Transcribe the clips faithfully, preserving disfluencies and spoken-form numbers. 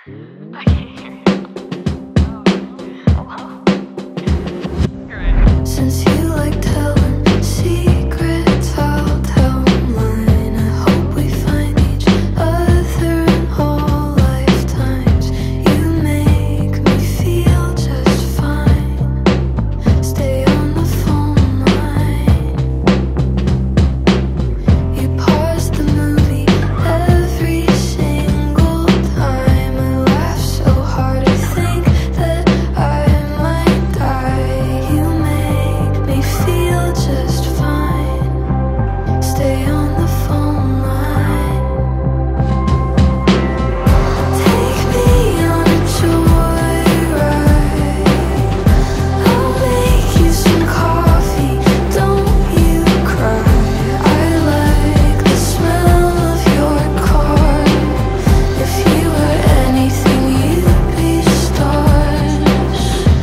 I can't hear you. Hello? You're right. Since you like telling secrets, I'll tell mine. I hope we find each other in all lifetimes. You make me feel just fine. Stay on the phone line. You pause the movie every single time. I laugh so hard I think that I might die. You make me feel just fine. Stay on the phone line. Take me on a joyride. I'll make you some coffee. Don't you cry. I like the smell of your car. If you were anything, you'd be stars.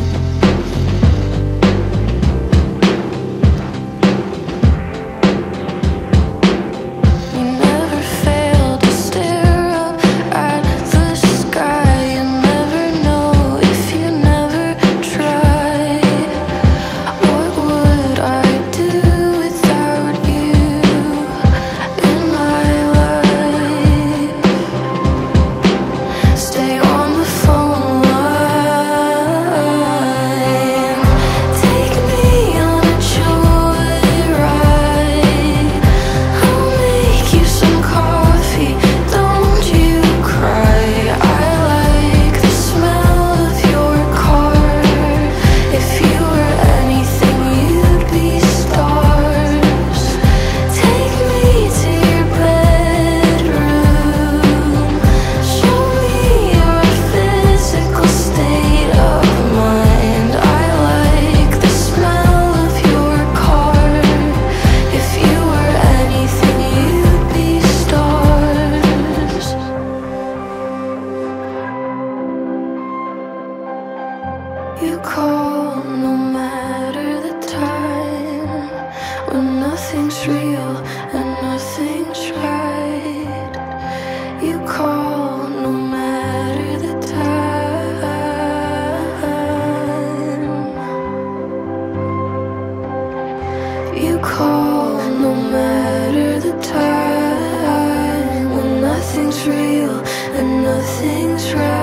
You never fail to stare up at the sky. You never know if you never try. What would I do without you in my life? Stay on the phone line. Take me on a joyride. I'll make you some coffee. Don't you cry. I like the smell of your car. If you were anything, you'd be stars. Take me to your bedroom. Show me your physical state of mind. I like the smell of your car. If you were anything, you'd be stars. You call no matter the time, when nothing's real and nothing's right. You call no matter the time. You call no matter the time, when nothing's real and nothing's right.